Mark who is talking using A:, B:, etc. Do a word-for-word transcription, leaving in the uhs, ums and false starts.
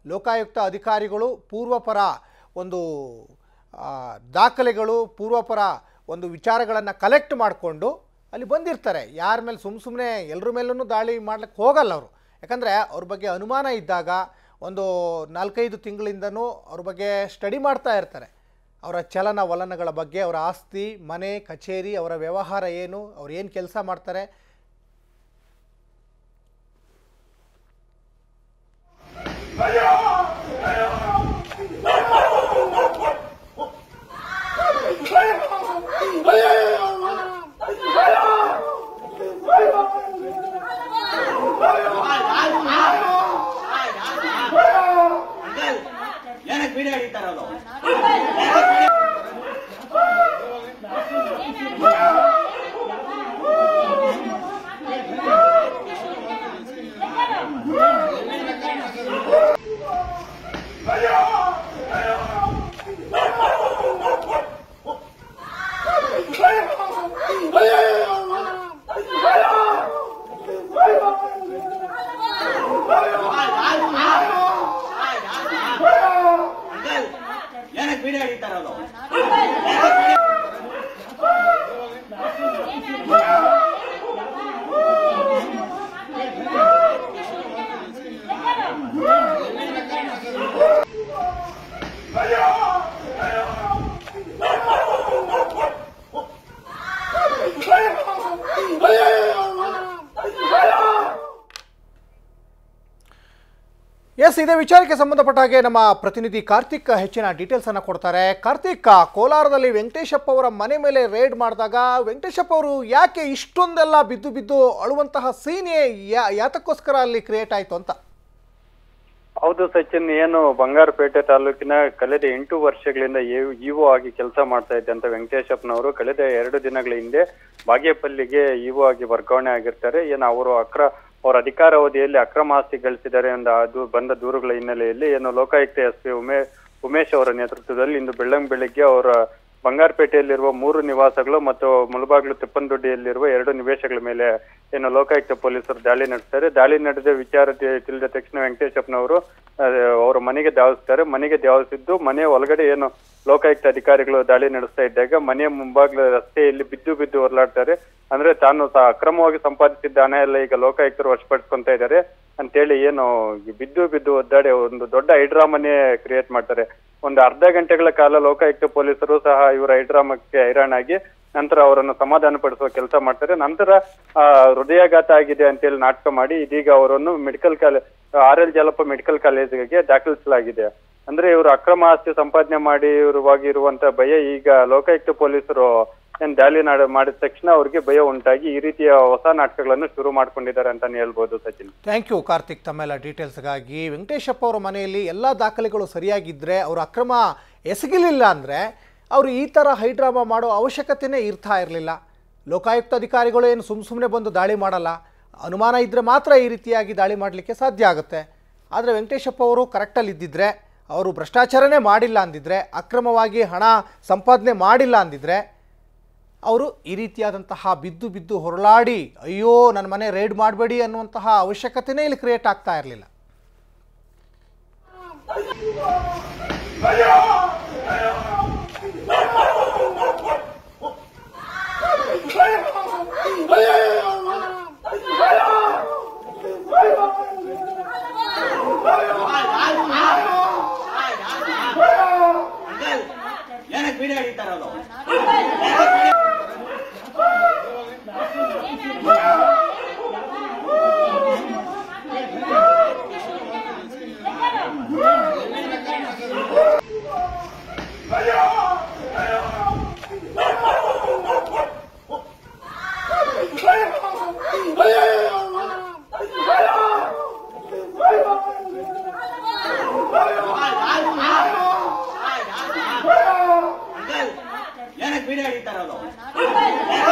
A: ಲೋಕಾಯುಕ್ತ ಅಧಿಕಾರಿಗಳು ಪೂರ್ವಪರ ಒಂದು ದಾಖಲೆಗಳು ಪೂರ್ವಪರ ಒಂದು ವಿಚಾರಗಳನ್ನು ಕಲೆಕ್ಟ್ ಮಾಡಿಕೊಂಡು ಅಲ್ಲಿ ಬಂದಿರ್ತಾರೆ. ಯಾರ ಮೇಲೆ ಸುಮ್ಮ ಸುಮ್ಮನೆ ಎಲ್ಲರ ಮೇಲೂ ದಾಳಿ ಮಾಡ್ಲಿಕ್ಕೆ ಹೋಗಲ್ಲ ಅವರು. ಯಾಕಂದರೆ ಅವ್ರ ಬಗ್ಗೆ ಅನುಮಾನ ಇದ್ದಾಗ ಒಂದು ನಾಲ್ಕೈದು ತಿಂಗಳಿಂದನೂ ಅವ್ರ ಬಗ್ಗೆ ಸ್ಟಡಿ ಮಾಡ್ತಾ ಇರ್ತಾರೆ. ಅವರ ಚಲನ ವಲನಗಳ ಬಗ್ಗೆ, ಅವರ ಆಸ್ತಿ, ಮನೆ, ಕಚೇರಿ, ಅವರ ವ್ಯವಹಾರ ಏನು, ಅವ್ರು ಏನು ಕೆಲಸ ಮಾಡ್ತಾರೆ, ಎಸ್ ಇದೇ ವಿಚಾರಕ್ಕೆ ಸಂಬಂಧಪಟ್ಟ ಹಾಗೆ ನಮ್ಮ ಪ್ರತಿನಿಧಿ ಕಾರ್ತಿಕ್ ಹೆಚ್ಚಿನ ಡೀಟೇಲ್ಸ್ ಅನ್ನು ಕೊಡ್ತಾರೆ. ಕಾರ್ತಿಕ್, ಕೋಲಾರದಲ್ಲಿ ವೆಂಕಟೇಶಪ್ಪ ಅವರ ಮನೆ ಮೇಲೆ ರೇಡ್ ಮಾಡಿದಾಗ ವೆಂಕಟೇಶಪ್ಪ ಅವರು ಯಾಕೆ ಇಷ್ಟೊಂದೆಲ್ಲ ಬಿದ್ದು ಬಿದ್ದು ಅಳುವಂತಹ ಸೀನೆ ಯಾತಕ್ಕೋಸ್ಕರ ಅಲ್ಲಿ ಕ್ರಿಯೇಟ್ ಆಯಿತು ಅಂತ?
B: ಹೌದು ಸಚಿನ್, ಏನು ಬಂಗಾರಪೇಟೆ ತಾಲೂಕಿನ ಕಳೆದ ಎಂಟು ವರ್ಷಗಳಿಂದ ಇಒ ಆಗಿ ಕೆಲಸ ಮಾಡ್ತಾ ಇದ್ದಂತ ವೆಂಕಟೇಶಪ್ಪನವರು ಕಳೆದ ಎರಡು ದಿನಗಳ ಹಿಂದೆ ಬಾಗೇಪಲ್ಲಿಗೆ ಇಒ ಆಗಿ ವರ್ಗಾವಣೆ ಆಗಿರ್ತಾರೆ. ಏನು ಅವರು ಅಕ್ರ ಅವರ ಅಧಿಕಾರಾವಧಿಯಲ್ಲಿ ಅಕ್ರಮ ಆಸ್ತಿ ಗಳಿಸಿದ್ದಾರೆ ಎಂದ ಅದು ಬಂದ ದೂರುಗಳ ಹಿನ್ನೆಲೆಯಲ್ಲಿ ಏನು ಲೋಕಾಯುಕ್ತ ಎಸ್ ಪಿ ಉಮೇ ಉಮೇಶ್ ಅವರ ನೇತೃತ್ವದಲ್ಲಿ ಇಂದು ಬೆಳ್ಳಂಗ್ ಬೆಳಿಗ್ಗೆ ಅವರ ಬಂಗಾರಪೇಟೆಯಲ್ಲಿರುವ ಮೂರು ನಿವಾಸಗಳು ಮತ್ತು ಮುಳಬಾಗಿಲು ತಿಪ್ಪನದೊಡ್ಡಿಯಲ್ಲಿರುವ ಎರಡು ನಿವೇಶಗಳ ಮೇಲೆ ಏನು ಲೋಕಾಯುಕ್ತ ಪೊಲೀಸರು ದಾಳಿ ನಡೆಸ್ತಾರೆ. ದಾಳಿ ನಡೆದ ವಿಚಾರ ತಿಳಿದ ತಕ್ಷಣ ವೆಂಕಟೇಶಪ್ಪನವರು ಅವರ ಮನೆಗೆ ಧಾವಿಸ್ತಾರೆ. ಮನೆಗೆ ಧಾವಿಸಿದ್ದು ಮನೆ ಒಳಗಡೆ ಏನು ಲೋಕಾಯುಕ್ತ ಅಧಿಕಾರಿಗಳು ದಾಳಿ ನಡೆಸ್ತಾ ಇದ್ದಾಗ ಮನೆಯ ಮುಂಭಾಗದ ರಸ್ತೆಯಲ್ಲಿ ಬಿದ್ದು ಬಿದ್ದು ಹೊರಲಾಡ್ತಾರೆ. ಅಂದ್ರೆ ತಾನು ಸಹ ಅಕ್ರಮವಾಗಿ ಸಂಪಾದಿಸಿದ್ದ ಹಣ ಎಲ್ಲ ಈಗ ಲೋಕಾಯುಕ್ತರು ವಶಪಡಿಸ್ಕೊಂತ ಇದ್ದಾರೆ ಅಂತೇಳಿ ಏನು ಬಿದ್ದು ಬಿದ್ದು ಒದ್ದಾಡಿ ಒಂದು ದೊಡ್ಡ ಹೈಡ್ರಾಮನೇ ಕ್ರಿಯೇಟ್ ಮಾಡ್ತಾರೆ. ಒಂದು ಅರ್ಧ ಗಂಟೆಗಳ ಕಾಲ ಲೋಕಾಯುಕ್ತ ಪೊಲೀಸರು ಸಹ ಇವರ ಹೈಡ್ರಾಮಕ್ಕೆ ಹೈರಾಣಾಗಿ ನಂತರ ಅವರನ್ನು ಸಮಾಧಾನ ಪಡಿಸುವ ಕೆಲಸ ಮಾಡ್ತಾರೆ. ನಂತರ ಆ ಹೃದಯಾಘಾತ ಆಗಿದೆ ಅಂತೇಳಿ ನಾಟಕ ಮಾಡಿ ಇದೀಗ ಅವರನ್ನು medical college R L Jalappa medical ಕಾಲೇಜಿಗೆ ದಾಖಲಿಸಲಾಗಿದೆ. ಅಂದ್ರೆ ಇವರು ಅಕ್ರಮ ಆಸ್ತಿ ಸಂಪಾದನೆ ಮಾಡಿ ಇರುವಂತ ಭಯ ಈಗ ಲೋಕಾಯುಕ್ತ ಪೊಲೀಸರು ಏನ್ ದಾಳಿ ಮಾಡಿದ ತಕ್ಷಣ ಅವ್ರಿಗೆ ಭಯ ಉಂಟಾಗಿ ಈ ರೀತಿಯ ಹೊಸ ನಾಟಕಗಳನ್ನು ಶುರು ಮಾಡ್ಕೊಂಡಿದ್ದಾರೆ ಅಂತಾನೆ ಹೇಳ್ಬೋದು ಸಚಿನ್.
A: ಥ್ಯಾಂಕ್ ಯು ಕಾರ್ತಿಕ್ ತಮ್ಮೆಲ್ಲ ಡೀಟೇಲ್ಸ್ಗಾಗಿ. ವೆಂಕಟೇಶಪ್ಪ ಅವರ ಮನೆಯಲ್ಲಿ ಎಲ್ಲ ದಾಖಲೆಗಳು ಸರಿಯಾಗಿದ್ದರೆ, ಅವರು ಅಕ್ರಮ ಎಸಗಿಲಿಲ್ಲ ಅಂದರೆ ಅವರು ಈ ಥರ ಹೈಡ್ರಾಮಾ ಮಾಡೋ ಅವಶ್ಯಕತೆಯೇ ಇರ್ತಾ ಇರಲಿಲ್ಲ. ಲೋಕಾಯುಕ್ತ ಅಧಿಕಾರಿಗಳು ಏನು ಸುಮ್ಮ ಸುಮ್ಮನೆ ಬಂದು ದಾಳಿ ಮಾಡಲ್ಲ, ಅನುಮಾನ ಇದ್ದರೆ ಮಾತ್ರ ಈ ರೀತಿಯಾಗಿ ದಾಳಿ ಮಾಡಲಿಕ್ಕೆ ಸಾಧ್ಯ ಆಗುತ್ತೆ. ಆದರೆ ವೆಂಕಟೇಶಪ್ಪ ಅವರು ಕರೆಕ್ಟಲ್ಲಿ ಇದ್ದಿದ್ರೆ, ಅವರು ಭ್ರಷ್ಟಾಚಾರನೇ ಮಾಡಿಲ್ಲ ಅಂದಿದ್ರೆ, ಅಕ್ರಮವಾಗಿ ಹಣ ಸಂಪಾದನೆ ಮಾಡಿಲ್ಲ ಅಂದಿದ್ರೆ ಅವರು ಈ ರೀತಿಯಾದಂತಹ ಬಿದ್ದು ಬಿದ್ದು ಹೊರಳಾಡಿ ಅಯ್ಯೋ ನನ್ನ ಮನೆ ರೇಡ್ ಮಾಡಬೇಡಿ ಅನ್ನುವಂತಹ ಅವಶ್ಯಕತೆಯೇ ಇಲ್ಲಿ ಕ್ರಿಯೇಟ್ ಆಗ್ತಾ ಇರಲಿಲ್ಲ.
C: ಏನಕ್ಕೆ ವಿಡಿಯೋ ಹಿಡಿತಾರಲ್ಲ